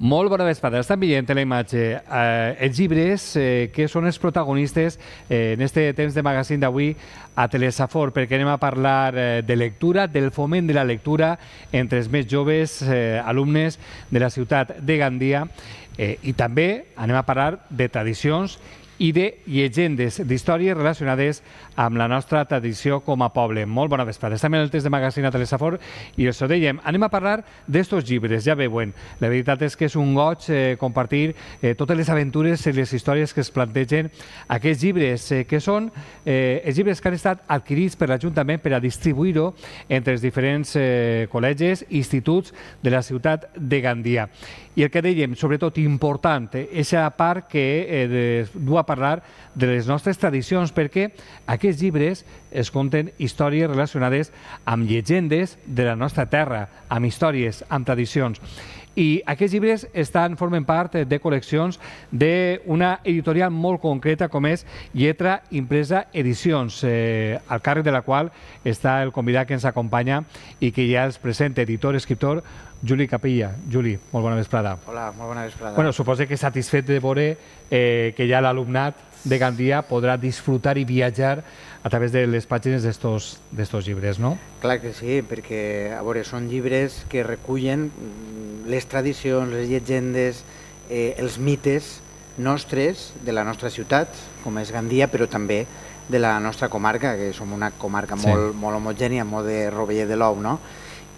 Molt bona vesprada. Estan veient la imatge els llibres que són els protagonistes en este temps de magazín d'avui a Telesafor, perquè anem a parlar de lectura, del foment de la lectura entre els més joves alumnes de la ciutat de Gandia, i també anem a parlar de tradicions i de llegendes, d'històries relacionades amb la nostra tradició com a poble. Molt bona vesprada. Estem en el temps de magazín a Telesafor i us ho dèiem, anem a parlar d'estos llibres, ja veuen. La veritat és que és un goig compartir totes les aventures i les històries que es plantegen aquests llibres, que són els llibres que han estat adquirits per l'Ajuntament per a distribuir-ho entre els diferents col·legis i instituts de la ciutat de Gandia. I el que dèiem, sobretot important, és la part que du a parlar de les nostres tradicions, perquè aquests llibres es conten històries relacionades amb llegendes de la nostra terra, amb històries, amb tradicions. I aquests llibres formen part de col·leccions d'una editorial molt concreta com és Lletra Impresa Edicions, al càrrec de la qual està el convidat que ens acompanya i que ja els presenta, editor, escriptor, Juli Capilla. Juli, molt bona vesprada. Hola, molt bona vesprada. Bueno, suposo que satisfet de veure que ja l'alumnat de Gandia podrà disfrutar i viatjar a través de les pàgines d'estos llibres, no? Clar que sí, perquè a veure, són llibres que recullen les tradicions, les llegendes, els mites nostres de la nostra ciutat, com és Gandia, però també de la nostra comarca, que som una comarca molt homogènia, molt de rovell de l'ou, no?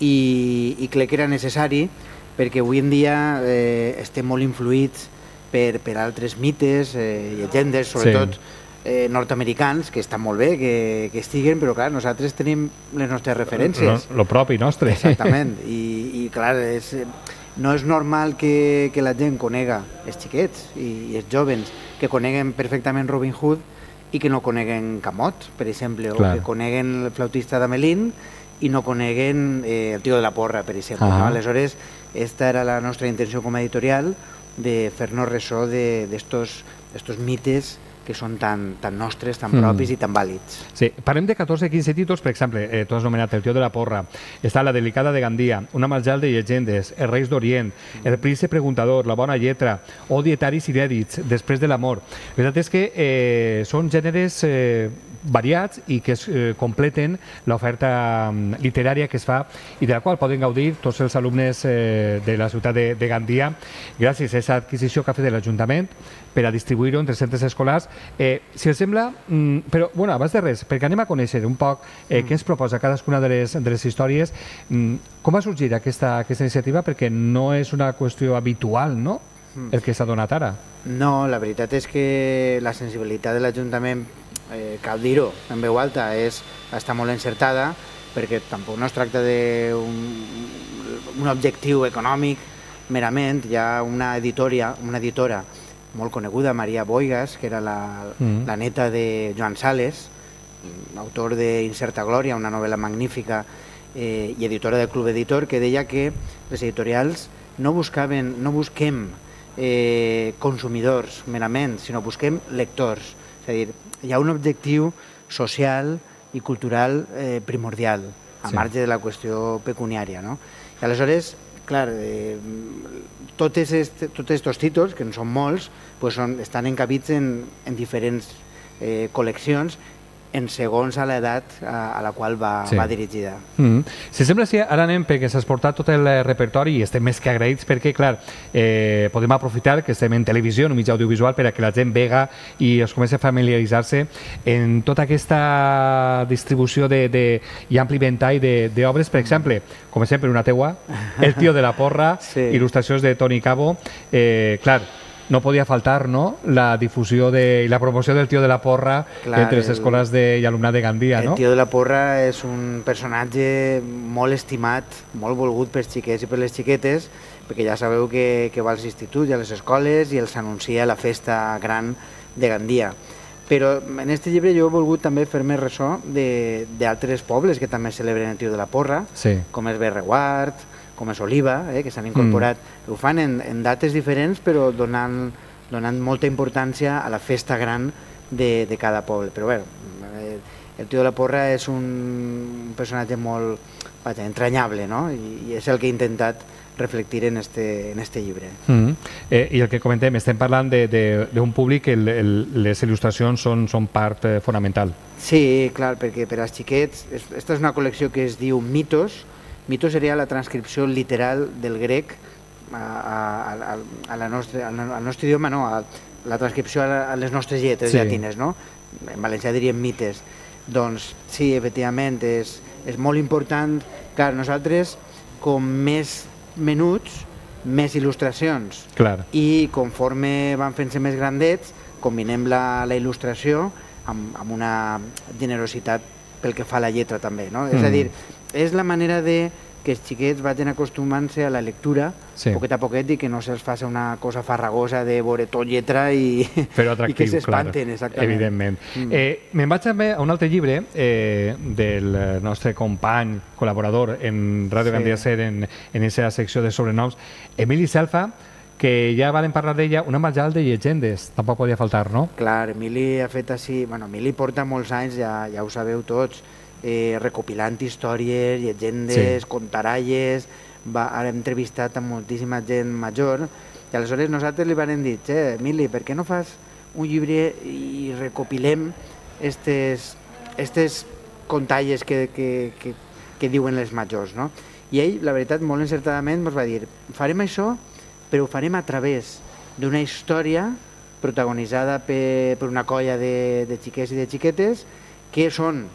I crec que era necessari perquè avui en dia estem molt influïts per altres mites, llegendes, sobretot nord-americans, que estan molt bé que estiguen, però clar, nosaltres tenim les nostres referències. Lo propi nostre. Exactament, i clar, no és normal que la gent conega, els xiquets i els jovens, que coneguen perfectament Robin Hood i que no coneguen Camot, per exemple, o que coneguen el flautista d'Amelín i no coneguen el tio de la porra, per exemple. Aleshores, esta era la nostra intenció com a editorial, de fer-nos ressò d'estos mites que són tan nostres, tan propis i tan vàlids. Sí, parlem de 14-15 títols, per exemple, tu has nomenat El tio de la porra, està La delicada de Gandia, Una marjal de llegendes, Els reis d'Orient, El príncep preguntador, La bona lletra, o Dietaris i Dèdits, Després de l'amor. La veritat és que són gèneres variats i que completen l'oferta literària que es fa i de la qual poden gaudir tots els alumnes de la ciutat de Gandia gràcies a aquesta adquisició que ha fet l'Ajuntament per a distribuir-ho entre centres escolars. Si els sembla, però bueno, abans de res, perquè anem a conèixer un poc què ens proposa cadascuna de les històries, com va sorgir aquesta iniciativa? Perquè no és una qüestió habitual, no?, el que s'ha donat ara. No, la veritat és que la sensibilitat de l'Ajuntament, cal dir-ho en veu alta, està molt encertada, perquè tampoc no es tracta d'un objectiu econòmic merament. Hi ha una editora molt coneguda, Maria Boigas, que era la neta de Joan Sales, autor d'Incerta Glòria, una novel·la magnífica, i editora del Club Editor, que deia que les editorials no busquem consumidors merament, sinó busquem lectors. És a dir, hi ha un objectiu social i cultural primordial, a marge de la qüestió pecuniària, no? I aleshores, clar, tots aquests títols, que en són molts, estan encabits en diferents col·leccions en segons a l'edat a la qual va dirigida. Si sembla, ara anem perquè s'ha exportat tot el repertori i estem més que agraïts perquè, clar, podem aprofitar que estem en televisió, en un mitjà audiovisual, per a que la gent vega i es comenci a familiaritzar-se en tota aquesta distribució i ampli ventall d'obres. Per exemple, com sempre, una teua, El tio de la porra, il·lustracions de Toni Cabo. Clar, no podia faltar, no?, la difusió i la promoció del tio de la porra entre les escoles i alumnat de Gandia, no? El tio de la porra és un personatge molt estimat, molt volgut pels xiquets i per les xiquetes, perquè ja sabeu que va als instituts i a les escoles i els anuncia la festa gran de Gandia. Però en aquest llibre jo he volgut també fer-me ressò d'altres pobles que també celebren el tio de la porra, com és Berreguard, com és Oliva, que s'han incorporat. Ho fan en dates diferents, però donant molta importància a la festa gran de cada poble. Però bé, el tio de la porra és un personatge molt entranyable, no? I és el que he intentat reflectir en este llibre. I el que comentem, estem parlant d'un públic que les il·lustracions són part fonamental. Sí, clar, perquè per als xiquets, esta és una col·lecció que es diu Mitos. Mitos seria la transcripció literal del grec al nostre idioma, no, la transcripció a les nostres lletres llatines, no? En valencià diríem mites. Doncs sí, efectivament, és molt important. Clar, nosaltres, com més menuts, més il·lustracions. Clar. I conforme van fent-se més grandets, combinem la il·lustració amb una generositat pel que fa a la lletra també, no? És a dir, és la manera de que els xiquets vagin acostumant-se a la lectura poquet a poquet i que no se'ls faci una cosa farragosa de veure tot lletra i que s'espanten, exactament. Evidentment. Me'n vaig també a un altre llibre del nostre company, col·laborador en Ràdio Gandia Ser en aquesta secció de sobrenoms, Emili Selfa, que ja varen parlar d'ella, una marjal de llegendes, tampoc podia faltar, no? Clar, Emili ha fet així... Bueno, Emili porta molts anys, ja ho sabeu tots, recopilant històries, llegendes, contaralles, ha entrevistat a moltíssima gent major, i aleshores nosaltres li vam dir, Emili, per què no fas un llibre i recopilem aquestes contalles que diuen les majors, no? I ell, la veritat, molt encertadament ens va dir, farem això, però ho farem a través d'una història protagonitzada per una colla de xiquets i de xiquetes que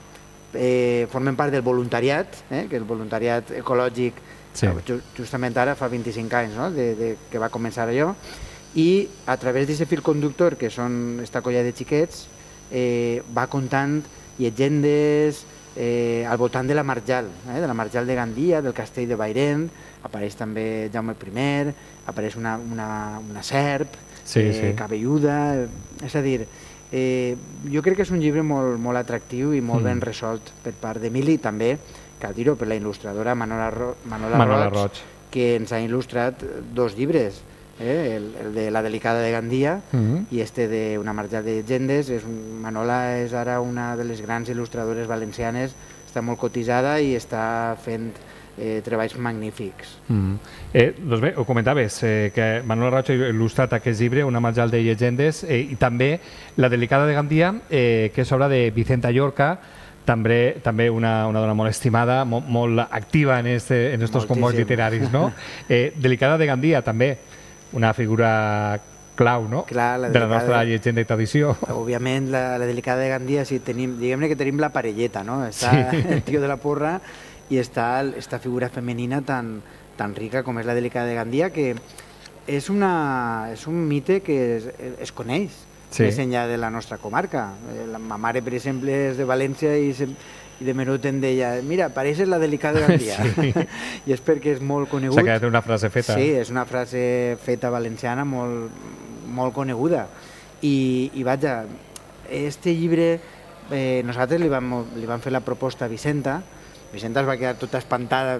formen part del voluntariat, que el voluntariat ecològic, justament ara fa 25 anys que va començar allò, i a través d'aquest fil conductor, que són aquesta colla de xiquets, va contant llegendes al voltant de la Marjal de Gandia, del castell de Bairén, apareix també Jaume I, apareix una serp cabelluda, és a dir, jo crec que és un llibre molt atractiu i molt ben resolt per part d'Emili, també, cal dir-ho, per la il·lustradora Manola Roig, que ens ha il·lustrat 2 llibres, el de La delicada de Gandia i este de Una marjal de llegendes. Manola és ara una de les grans il·lustradores valencianes, està molt cotitzada i està fent treballs magnífics. Doncs bé, ho comentaves, que Manola Roig ha il·lustrat aquest llibre, Una marjal de llegendes, i també La delicada de Gandia, que és obra de Vicenta Llorca, també una dona molt estimada, molt activa en estos convois literaris, no? Delicada de Gandia, també, una figura clau, no?, de la nostra llegenda i tradició. Òbviament, la delicada de Gandia, diguem-ne que tenim la parelleta, no? Està el tio de la porra i està aquesta figura femenina tan rica com és la delicada de Gandia, que és un mite que es coneix més enllà de la nostra comarca. Ma mare, per exemple, és de València i de menut em deia, mira, pareixes la delicada de Gandia. I és perquè és molt conegut. S'ha quedat una frase feta. Sí, és una frase feta valenciana molt coneguda. I vaja, este llibre, nosaltres li vam fer la proposta a Vicenta. Vicenta es va quedar tota espantada.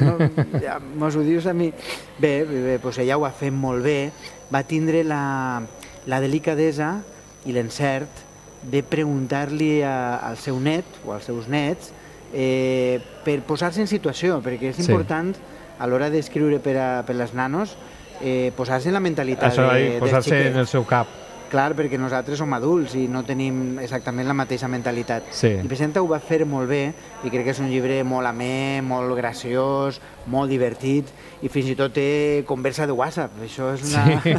Mos ho dius a mi? Bé, ella ho ha fet molt bé. Va tindre la delicadesa i l'encert de preguntar-li al seu net o als seus nets per posar-se en situació, perquè és important a l'hora d'escriure per les nanos posar-se en la mentalitat dels xiquets. Posar-se en el seu cap. Clar, perquè nosaltres som adults i no tenim exactament la mateixa mentalitat. I Vicenta ho va fer molt bé i crec que és un llibre molt amè, molt graciós, molt divertit i fins i tot té conversa de WhatsApp. Això és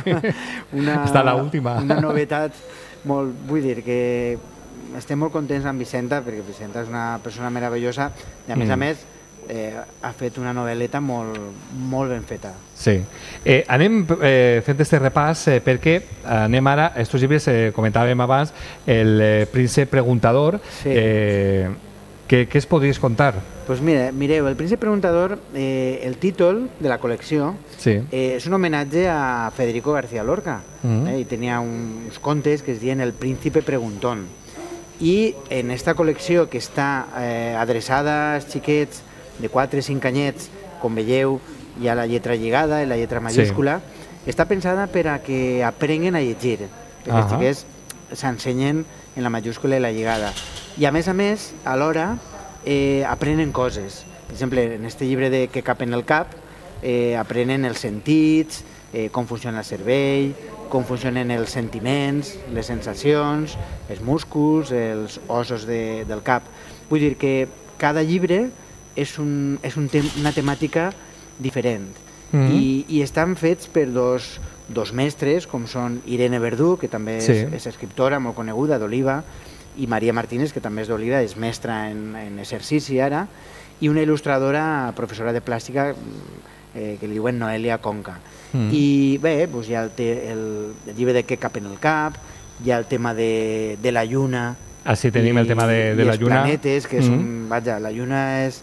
una novetat molt... Vull dir que estem molt contents amb Vicenta perquè Vicenta és una persona meravellosa i a més ha fet una novel·leta molt ben feta. Sí. Anem fent aquest repàs perquè anem ara, aquests llibres, comentàvem abans, El príncep preguntador. Què es podries contar? Doncs mireu, El príncep preguntador, el títol de la col·lecció és un homenatge a Federico García Lorca. I tenia uns contes que es diuen El príncipe preguntón. I en aquesta col·lecció, que està adreçada als xiquets de 4 o 5 anyets, com veieu, hi ha la lletra lligada i la lletra majúscula, està pensada per a que aprenguin a llegir, perquè els xiquets s'ensenyen en la majúscula i la lligada. I a més, alhora, aprenen coses. Per exemple, en aquest llibre de Què cap en el cap, aprenen els sentits, com funciona el cervell, com funcionen els sentiments, les sensacions, els músculs, els ossos del cap. Vull dir que cada llibre és una temàtica diferent i estan fets per dos mestres, com són Irene Verdú, que també és escriptora molt coneguda, d'Oliva, i Maria Martínez, que també és d'Oliva, és mestra en exercici ara, i una il·lustradora, professora de plàstica, que li diuen Noelia Conca. I bé, hi ha el llibre de Què cap en el cap, hi ha el tema de la lluna. Així tenim el tema de la lluna. I els planetes, que la lluna és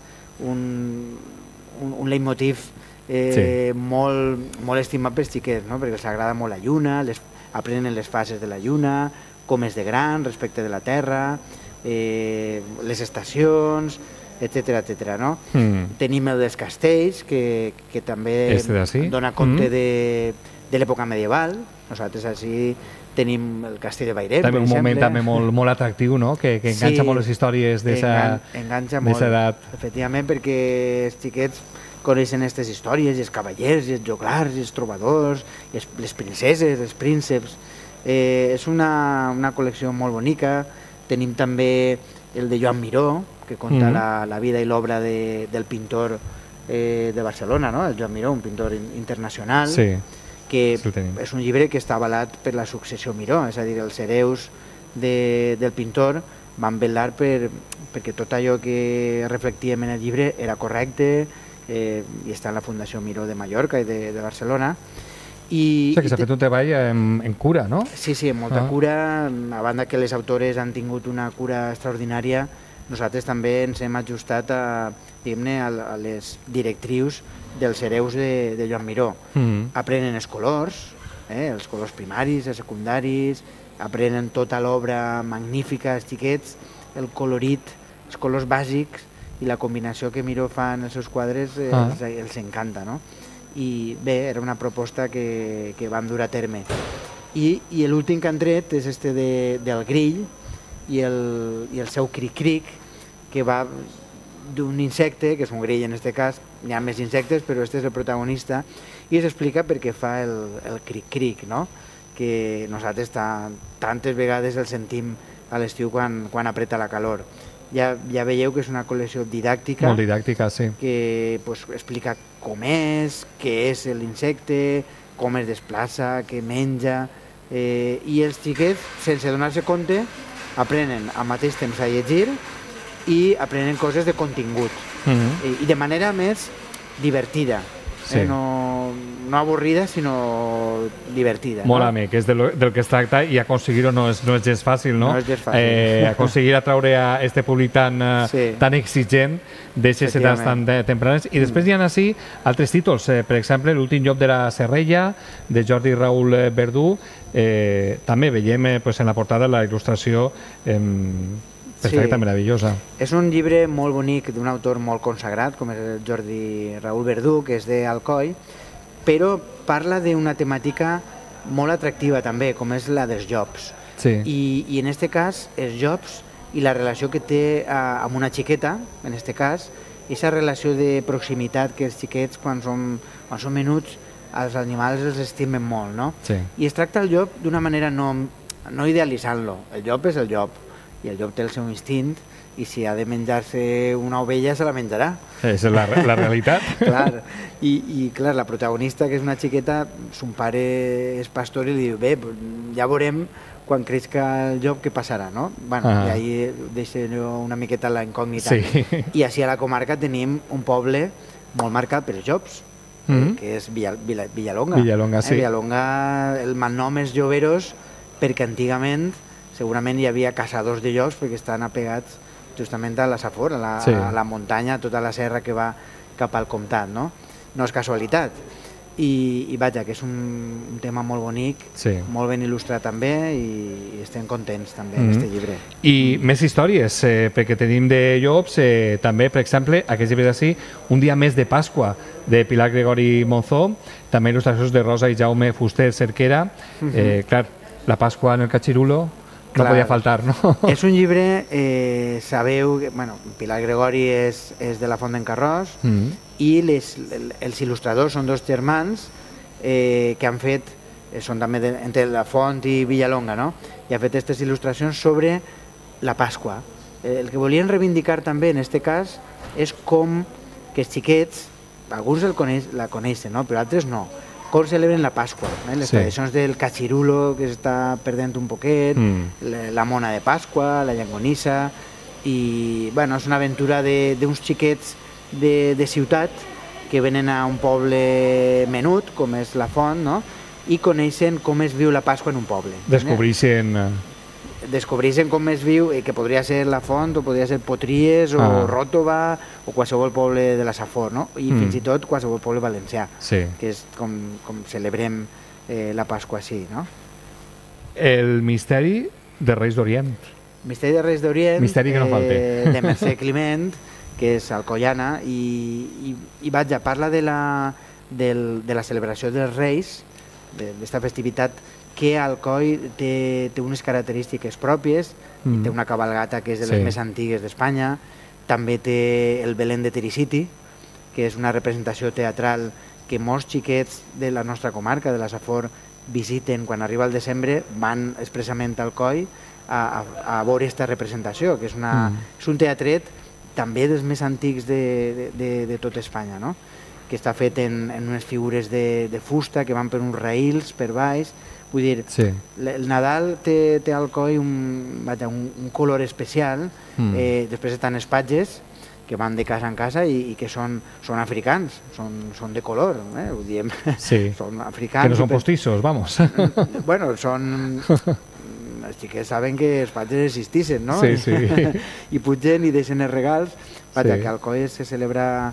un leitmotiv molt estimat pels xiquets, perquè els agrada molt la lluna, aprenen les fases de la lluna, com és de gran respecte de la Terra, les estacions, etcètera. Tenim el dels castells, que també dona compte de l'època medieval. Nosaltres així tenim el castell de Bairem, també un moment també molt atractiu, que enganxa molt les històries d'aquesta edat. Enganxa molt, efectivament, perquè els xiquets coneixen aquestes històries, i els cavallers, i els joglars, i els trobadors, i les princeses, els prínceps. És una col·lecció molt bonica. Tenim també el de Joan Miró, que conta la vida i l'obra del pintor de Barcelona, el Joan Miró, un pintor internacional, que és un llibre que està avalat per la successió Miró, és a dir, els hereus del pintor van vetllar perquè tot allò que reflectíem en el llibre era correcte, i està en la Fundació Miró de Mallorca i de Barcelona. O sigui que s'ha fet un treball en cura, no? Sí, amb molta cura. A banda que les autores han tingut una cura extraordinària, nosaltres també ens hem ajustat a les directrius dels hereus de Joan Miró. Aprenen els colors primaris, els secundaris, aprenen tota l'obra magnífica, els xiquets, el colorit, els colors bàsics i la combinació que Miró fa en els seus quadres els encanta, no? I bé, era una proposta que vam dur a terme. I l'últim que han tret és este del grill i el seu cric-cric, que va d'un insecte, que és un grill en aquest cas, n'hi ha més insectes, però este és el protagonista, i s'explica per què fa el cric-cric, que nosaltres tantes vegades el sentim a l'estiu quan apreta la calor. Ja veieu que és una col·lecció didàctica. Molt didàctica, sí. Que explica com és, què és l'insecte, com es desplaça, què menja, i els xiquets, sense donar-se compte, aprenen al mateix temps a llegir i aprenen coses de contingut, i de manera més divertida. No avorrida, sinó divertida. Molt amè, que és del que es tracta, i aconseguir-ho no és gens fàcil, no? No és gens fàcil. Aconseguir atraure a aquest públic tan exigent d'aquestes edats tan tempranes. I després hi ha així altres títols, per exemple, L'últim llop de la Serrella, de Jordi Raül Verdú. També veiem en la portada la il·lustració perfecta, meravellosa. És un llibre molt bonic d'un autor molt consagrat, com és el Jordi Raül Verdú, que és d'Alcoi, però parla d'una temàtica molt atractiva també, com és la dels llops. I en aquest cas, els llops i la relació que té amb una xiqueta, en aquest cas, aquesta relació de proximitat que els xiquets, quan són menuts, els animals els estimen molt, no? I es tracta el llop d'una manera no idealitzant-lo. El llop és el llop, i el llop té el seu instint, i si ha de menjar-se una ovella, se la menjarà. És la realitat. Clar, i clar, la protagonista, que és una xiqueta, son pare és pastor i li diu, bé, ja veurem quan creixca el llop què passarà, no? Bueno, i ahí deixa una miqueta la incògnita. I així a la comarca tenim un poble molt marcat pels llops, que és Villalonga. Villalonga, sí. Villalonga, el malnom és Lloberos, perquè antigament segurament hi havia caçadors de llops, perquè estan apegats justament a la Safor, a la muntanya, a tota la serra que va cap al comtat, no? No és casualitat. I vaja, que és un tema molt bonic, molt ben il·lustrat també, i estem contents també amb aquest llibre. I més històries, perquè tenim de llops, també, per exemple, aquest llibre d'ací, Un dia més de Pasqua, de Pilar Gregori Monzó, també il·lustracions de Rosa i Jaume Fuster Cerquera. Clar, la Pasqua en el Catxirulo, no podia faltar, no? És un llibre, sabeu, Pilar Gregori és de la Font d'en Carròs i els il·lustradors són dos germans que han fet, són també entre la Font i Villalonga, no? I ha fet aquestes il·lustracions sobre la Pasqua. El que volien reivindicar també en aquest cas és com que els xiquets, alguns la coneixen, no? Però altres no, com celebren la Pasqua, les tradicions del cachirulo que s'està perdent un poquet, la mona de Pasqua, la llangonissa, i és una aventura d'uns xiquets de ciutat que venen a un poble menut, com és la Font, no? I coneixen com es viu la Pasqua en un poble. Descobreixen com es viu, que podria ser la Font, o podria ser Potries, o Ròtova, o qualsevol poble de la Safor, no? I fins i tot qualsevol poble valencià, que és com celebrem la Pasqua així, no? El misteri de Reis d'Orient. Misteri de Reis d'Orient, misteri que no falte. De Mercè Climent, que és alcoiana, i parla de la celebració dels Reis, d'esta festivitat, que Alcoi té unes característiques pròpies, té una cabalgata que és de les més antigues d'Espanya, també té el Belén de Tiriciti, que és una representació teatral que molts xiquets de la nostra comarca, de la Safor, visiten quan arriba el desembre, van expressament a Alcoi a veure aquesta representació, que és un teatret també dels més antics de tot Espanya, no? Que està fet en unes figures de fusta que van per uns raïls per baix. Vull dir, el Nadal té al Alcoi un color especial, després estan els patges, que van de casa en casa i que són africans, són de color, ho diem, són africans. Que no són postissos, vamos. Bueno, són... Els xiquets saben que els patges existissin, no? Sí. I pugen i deixen els regals, que al Alcoi se celebra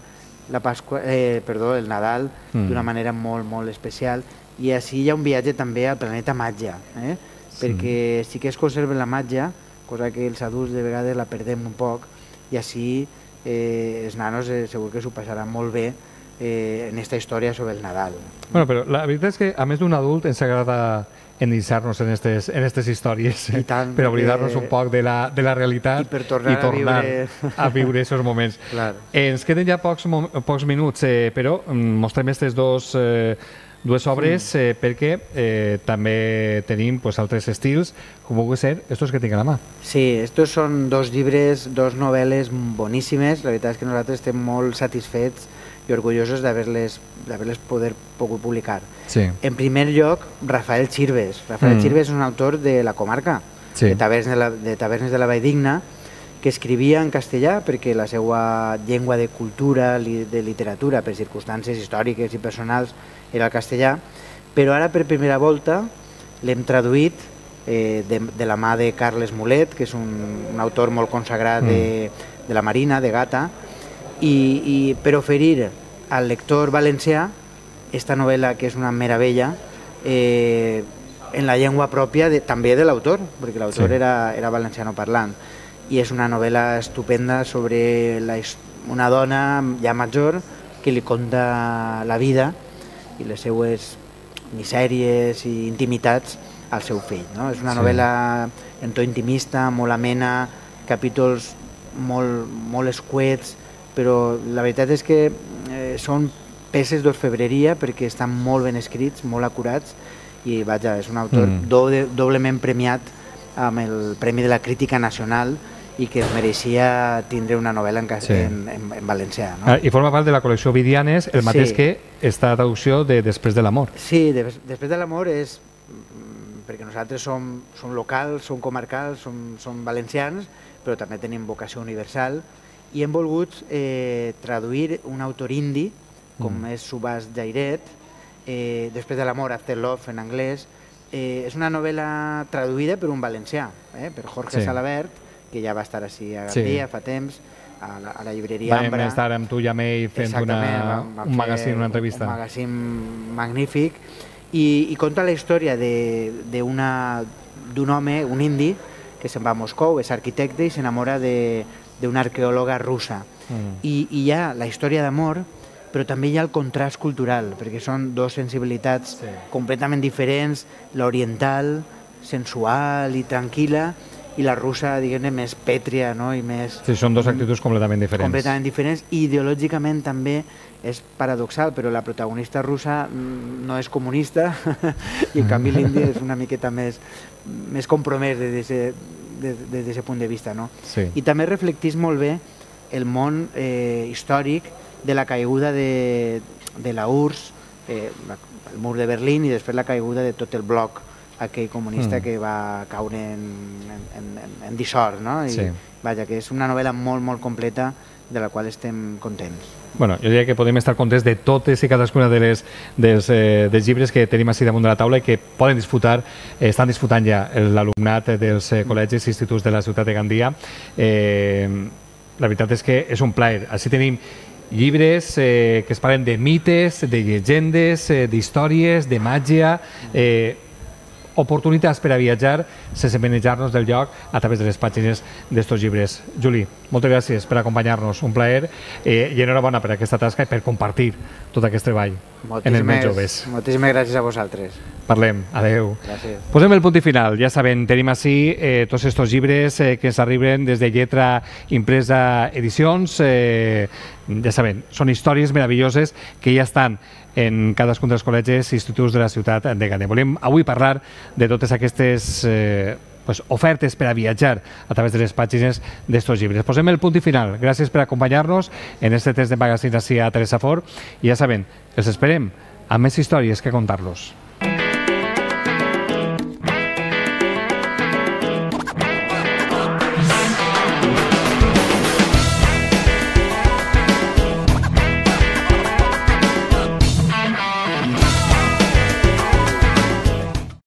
el Nadal d'una manera molt, molt especial. I així hi ha un viatge també al planeta Màgia, perquè sí que es conserva la màgia, cosa que els adults de vegades la perdem un poc, i així els nanos segur que s'ho passaran molt bé en aquesta història sobre el Nadal. Bueno, però la veritat és que a més d'un adult ens agrada endinsar-nos en aquestes històries per oblidar-nos un poc de la realitat i per tornar a viure aquests moments. Ens queden ja pocs minuts, però mostrem aquestes dues obres perquè també tenim altres estils, com pugui ser estos que tinc a la mà. Sí, estos són dos llibres, dos novel·les boníssimes. La veritat és que nosaltres estem molt satisfets i orgullosos d'haver-les pogut publicar. En primer lloc, Rafael Chirves. Rafael Chirves és un autor de la comarca, de Tavernes de la Valldigna, que escrivia en castellà perquè la seva llengua de cultura, de literatura, per circumstàncies històriques i personals, era el castellà, però ara per primera volta l'hem traduït de la mà de Carles Mulet, que és un autor molt consagrat de la Marina, de Gata, i per oferir al lector valencià esta novel·la, que és una meravella, en la llengua pròpia també de l'autor, perquè l'autor era valenciano parlant, i és una novel·la estupenda sobre una dona ja major que li conta la vida i les seues misèries i intimitats al seu fill. És una novel·la en to intimista, molt amena, capítols molt escuets, però la veritat és que són peces d'orfebreria perquè estan molt ben escrits, molt acurats, i vaja, és un autor doblement premiat amb el Premi de la Crítica Nacional i que es mereixia tindre una novel·la en valencià. I forma part de la col·lecció Vidianes, el mateix que esta traducció de Després de l'amor. Sí, Després de l'amor és perquè nosaltres som locals, som comarcals, som valencians, però també tenim vocació universal, i hem volgut traduir un autor indi, com és Subhas Jairet, Després de l'amor, After Love en anglès. És una novel·la traduïda per un valencià, per Jorge Salabert, que ja va estar així a Gandia fa temps, a la llibreria Ambra. Vam estar amb tu i amb ell fent un magazín, una entrevista. Un magazín magnífic, i conta la història d'un home, un indi, que se'n va a Moscou, és arquitecte i s'enamora d'una arqueòloga russa. I hi ha la història d'amor, però també hi ha el contrast cultural, perquè són dues sensibilitats completament diferents, l'oriental, sensual i tranquil·la, i la russa, diguem-ne, més pètria, no? I més... Sí, són dues actituds completament diferents. Completament diferents, i ideològicament també és paradoxal, però la protagonista russa no és comunista i en canvi l'indi és una miqueta més compromès des d'aquest punt de vista, no? Sí. I també reflectís molt bé el món històric de la caiguda de la URSS, el mur de Berlín, i després la caiguda de tot el bloc aquell comunista que va caure en dissort, no? I, sí. Vaja, que és una novel·la molt, molt completa, de la qual estem contents. Bueno, jo diria que podem estar contents de totes i cadascuna dels llibres que tenim així damunt de la taula i que poden disfrutar, estan disfrutant ja l'alumnat dels col·legis i instituts de la ciutat de Gandia. La veritat és que és un plaer. Així tenim llibres que es parlen de mites, de llegendes, d'històries, de màgia, oportunitats per a viatjar sense manejar-nos del lloc a través de les pàgines d'estos llibres. Juli, moltes gràcies per acompanyar-nos, un plaer, i enhorabona per aquesta tasca i per compartir tot aquest treball en els més joves. Moltíssimes gràcies a vosaltres. Parlem, adeu. Gràcies. Posem el punt i final, ja sabem, tenim així tots estos llibres que ens arriben des de Lletra Impresa Edicions, ja sabem, són històries meravelloses que ja estan en cadascun dels col·legis i instituts de la ciutat de Gandia. Volem avui parlar de totes aquestes ofertes per a viatjar a través de les pàgines d'estos llibres. Posem el punt i final. Gràcies per acompanyar-nos en este test de magazine així a Teresa Fort, i ja sabem, els esperem amb més històries que contar-los.